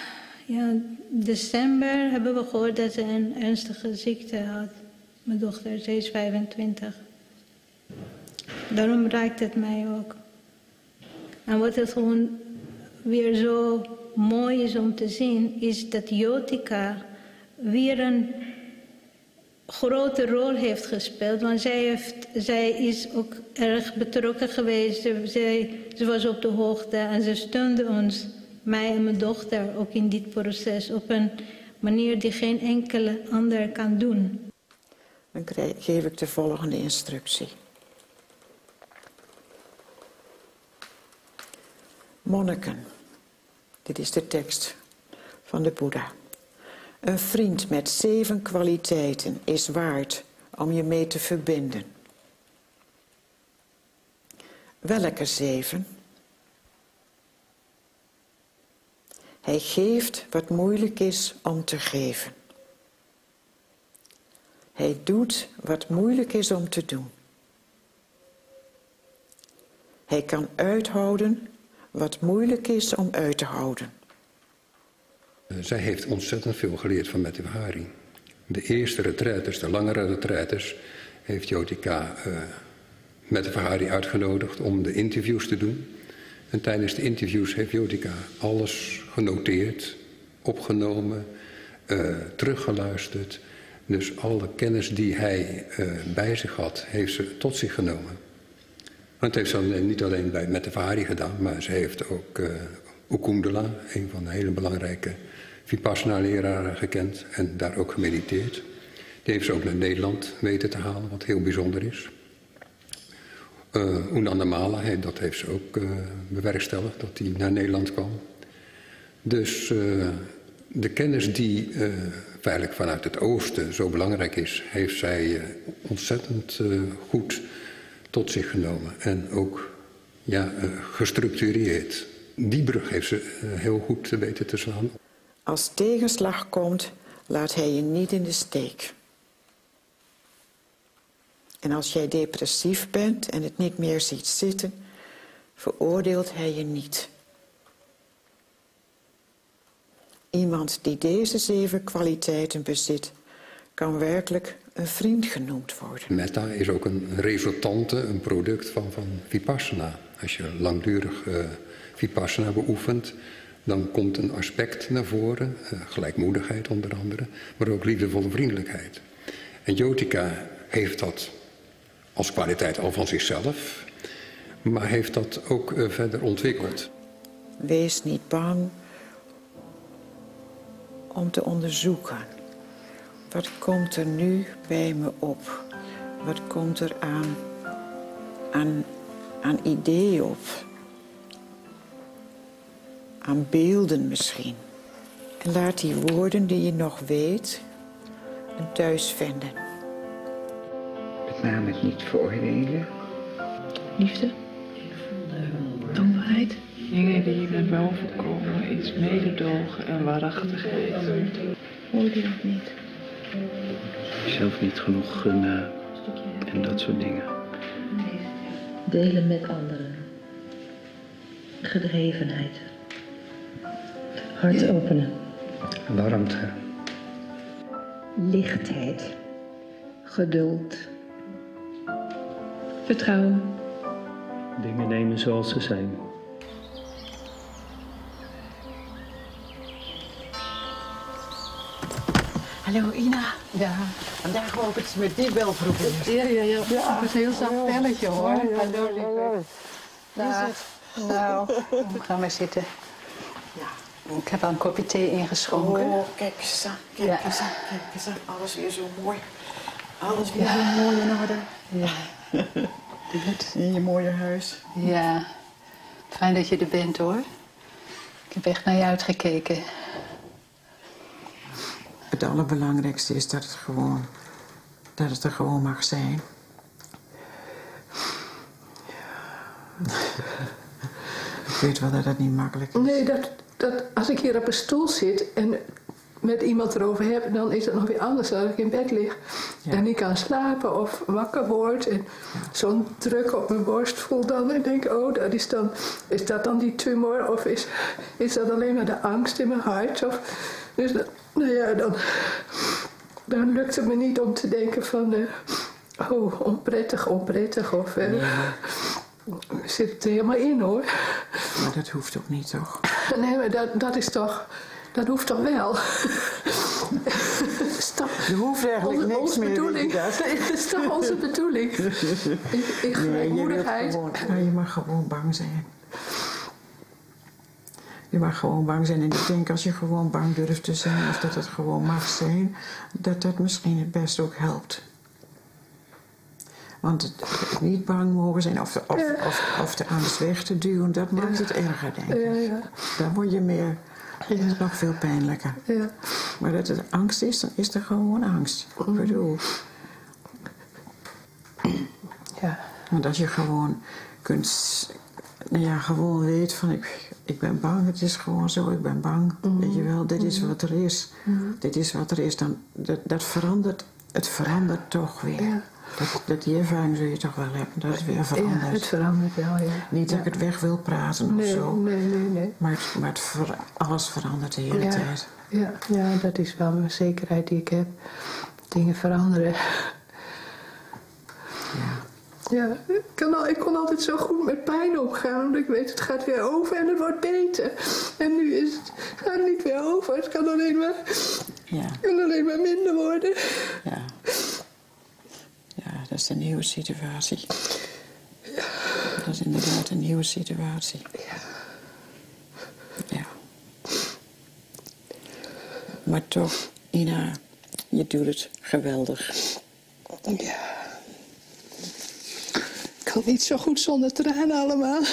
december hebben we gehoord dat ze een ernstige ziekte had. Mijn dochter, ze is 25. Daarom raakt het mij ook. En wat het gewoon weer zo mooi is om te zien, is dat Yotika weer een grote rol heeft gespeeld. Want zij is ook erg betrokken geweest. Ze was op de hoogte en ze steunde ons, mij en mijn dochter, ook in dit proces op een manier die geen enkele ander kan doen. Dan geef ik de volgende instructie. Monniken, dit is de tekst van de Boeddha. Een vriend met 7 kwaliteiten is waard om je mee te verbinden. Welke 7? Hij geeft wat moeilijk is om te geven. Hij doet wat moeilijk is om te doen. Hij kan uithouden wat moeilijk is om uit te houden. Zij heeft ontzettend veel geleerd van Mette Hari. De eerste retraites, de langere retraites, heeft Yotika Mette Hari uitgenodigd om de interviews te doen. En tijdens de interviews heeft Yotika alles genoteerd, opgenomen, teruggeluisterd. Dus alle kennis die hij bij zich had, heeft ze tot zich genomen. Want het heeft ze niet alleen bij Mette Hari gedaan, maar ze heeft ook Ukundala, een van de hele belangrijke Vipassana-leraren, gekend en daar ook gemediteerd. Die heeft ze ook naar Nederland weten te halen, wat heel bijzonder is. Unandamala, dat heeft ze ook bewerkstelligd, dat hij naar Nederland kwam. Dus de kennis die feitelijk vanuit het oosten zo belangrijk is, heeft zij ontzettend goed tot zich genomen en ook gestructureerd. Die brug heeft ze heel goed weten te slaan. Als tegenslag komt, laat hij je niet in de steek. En als jij depressief bent en het niet meer ziet zitten, veroordeelt hij je niet. Iemand die deze 7 kwaliteiten bezit, kan werkelijk een vriend genoemd worden. Metta is ook een resultante, een product van Vipassana. Als je langdurig Vipassana beoefent, dan komt een aspect naar voren, gelijkmoedigheid onder andere, maar ook liefdevolle vriendelijkheid. En Jyotika heeft dat als kwaliteit al van zichzelf, maar heeft dat ook verder ontwikkeld. Wees niet bang om te onderzoeken. Wat komt er nu bij me op? Wat komt er aan ideeën op? Aan beelden misschien. En laat die woorden die je nog weet een thuis vinden. Met name het niet veroordelen. Liefde. Dankbaarheid. Dingen die naar boven komen is mededogen en waarachtigheid. Oordeel niet. Jezelf niet genoeg gunnen en dat soort dingen. Delen met anderen. Gedrevenheid. Hart openen. Warmte. Lichtheid. Geduld. Vertrouwen. Dingen nemen zoals ze zijn. Hallo Ina. Ja. Vandaag wou ik het met die bel proberen. Ja. Het is een heel zacht belletje hoor. Hallo lieve. Nou, ga maar zitten. Ja. Ik heb al een kopje thee ingeschonken. Oh, kijk eens aan, kijk eens aan. Alles weer zo mooi. Alles weer zo mooi in orde. Ja. In je mooie huis. Ja. Fijn dat je er bent hoor. Ik heb echt naar je uitgekeken. Het allerbelangrijkste is dat het er gewoon mag zijn. Ik weet wel dat het niet makkelijk is. Nee, dat als ik hier op een stoel zit en met iemand erover heb, dan is het nog weer anders dan als ik in bed lig. Ja. En niet kan slapen of wakker word en zo'n druk op mijn borst voel dan. En denk oh, is dat dan die tumor of is dat alleen maar de angst in mijn hart? Of, dus nou ja, dan lukt het me niet om te denken van onprettig of zit het er helemaal in hoor. Maar dat hoeft ook niet toch? Nee, maar dat hoeft toch wel? Er hoeft eigenlijk niks meer. Bedoeling. Dat is toch onze bedoeling? In gelijkmoedigheid. Je mag gewoon bang zijn. Je mag gewoon bang zijn. En ik denk als je gewoon bang durft te zijn, of dat het gewoon mag zijn, dat misschien het best ook helpt. Want het niet bang mogen zijn of de angst weg te duwen, dat maakt het erger, denk ik. Ja. Dan word je meer, is het nog veel pijnlijker. Ja. Maar dat het angst is, dan is er gewoon angst. Ik bedoel. Ja. Want als je gewoon gewoon weet van ik ben bang, het is gewoon zo, ik ben bang. Weet je wel, dit is wat er is. Dit is wat er is, dan dat verandert, het verandert toch weer. Ja. Die ervaring zul je toch wel hebben, dat het weer verandert. Ja, het verandert wel, ja. Niet dat ik het weg wil praten of zo. Nee. Maar alles verandert de hele tijd. Ja, dat is wel een zekerheid die ik heb. Dingen veranderen. Ja, ik kon altijd zo goed met pijn omgaan, omdat ik weet het gaat weer over en het wordt beter. En nu gaat het niet weer over, het kan alleen maar minder worden. Ja. Ja, dat is een nieuwe situatie. Ja. Dat is inderdaad een nieuwe situatie. Ja. Maar toch, Ina, je doet het geweldig. Ja. Ik kan niet zo goed zonder tranen allemaal.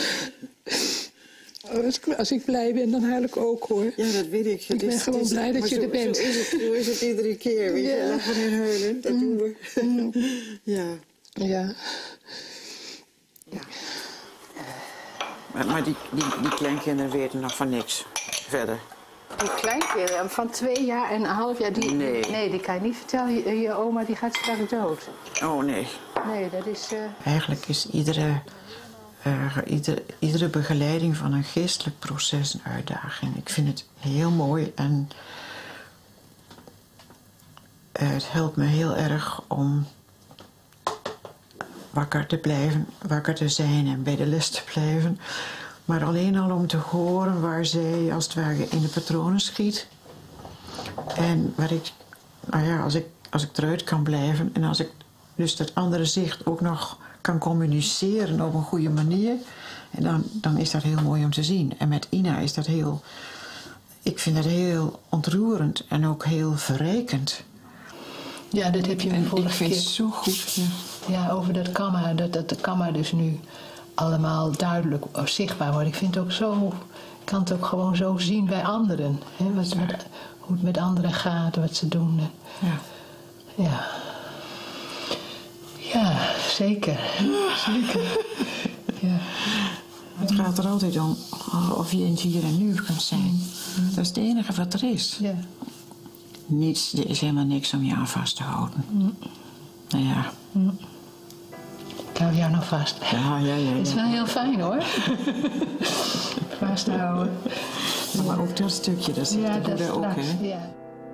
Als ik blij ben, dan huil ik ook hoor. Ja, dat weet ik. Ik ben gewoon blij dat je er bent. Zo is het iedere keer. Weet je, lachen en huilen, dat doen we. Ja. Maar die kleinkinderen weten nog van niks verder. Die kleinkinderen van 2 jaar en een half jaar, nee, die kan je niet vertellen. Je oma die gaat straks dood. Oh nee. Nee, dat is... Eigenlijk is iedere begeleiding van een geestelijk proces een uitdaging. Ik vind het heel mooi en het helpt me heel erg om wakker te blijven, wakker te zijn en bij de les te blijven. Maar alleen al om te horen waar zij als het ware in de patronen schiet. En waar ik, als ik eruit kan blijven en als ik dus dat andere zicht ook nog kan communiceren op een goede manier. En dan is dat heel mooi om te zien. En met Ina is dat ik vind dat heel ontroerend en ook heel verrijkend. Ja, dat heb je me vorige keer. Ik vind het zo goed. Ja, over dat kamma, dat de kamma dus nu allemaal duidelijk zichtbaar wordt. Ik vind het ook zo, ik kan het ook gewoon zo zien bij anderen. Hè, hoe het met anderen gaat, wat ze doen. Ja. Ja, zeker. Zeker. Ja. Het gaat er altijd om of je in het hier en nu kunt zijn. Dat is het enige wat er is. Ja. Er is helemaal niks om je aan vast te houden. Nou ja. Ik hou jou nog vast. Ja. Het is wel heel fijn hoor. Vasthouden. Maar ook dat stukje, dat zit er dat ook, straks, hè? Ja.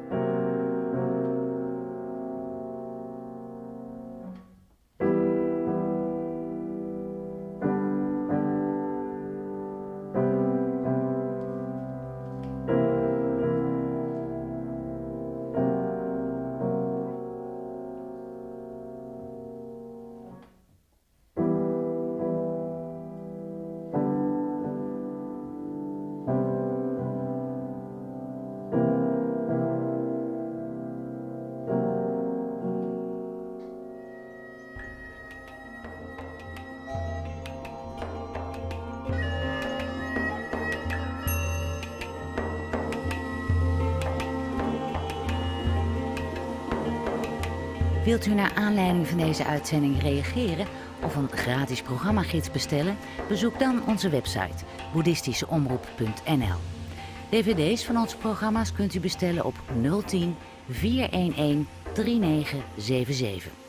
Wilt u naar aanleiding van deze uitzending reageren of een gratis programmagids bestellen? Bezoek dan onze website boeddhistischeomroep.nl. DVD's van onze programma's kunt u bestellen op 010 411 3977.